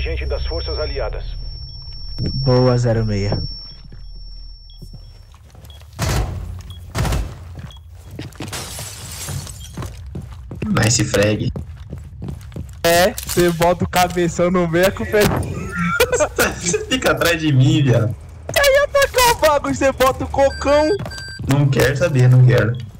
agente das forças aliadas. Boa, 06. Nice frag. É, você bota o cabeção no meio, com o pé. Você fica atrás de mim, viado. Aí atacar o bagulho, você bota o cocão. Não quero saber, não quero.